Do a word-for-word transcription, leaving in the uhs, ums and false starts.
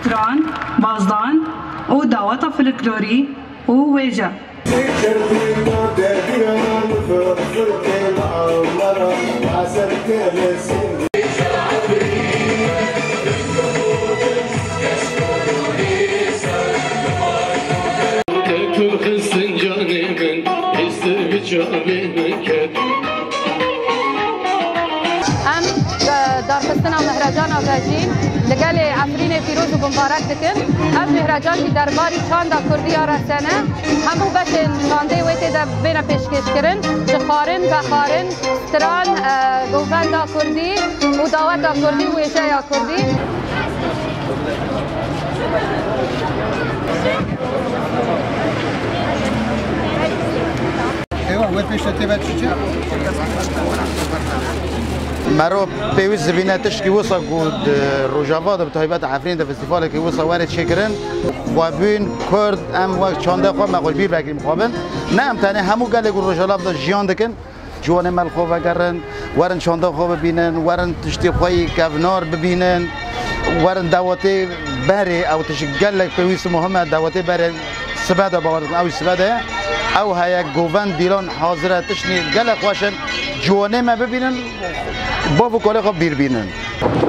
ستران بازدان و دعوت فلکلوری و ویجا ام دارخستنا مهرجان آگاجین لگل عفرین فیروز و بمبارک دکن ام مهرجان کی درباری چاندا کردی آرسانه همو بشن چانده ویتی دا بینا پیشکش کرن جخارن بخارن ستران گوفن دا کردی و دعوت دا کردی و ایشه یا کردی مرا پیوست زبینه تشکی وسا گود روجاوا ده بتایبت عفرین ده فستیوال که وسا وارد شکرن و بین کرد ام وقت چانده خواه مقول بیر بگیریم خوابن نه ام تنه همو گله گو روجالاب ده جیان دکن جوان مل خواه بگرن ورن چانده خواه ببینن ورن تشتی خواهی کفنار ببینن ورن دعوتی بره او تشگل پیوست مهمه دعوتی بره سباده باوردن او سباده او هیا گوون دیلان حاضره تشنی گله خواشن جوانه ما ببینن بابو کاله خواب بیر بینن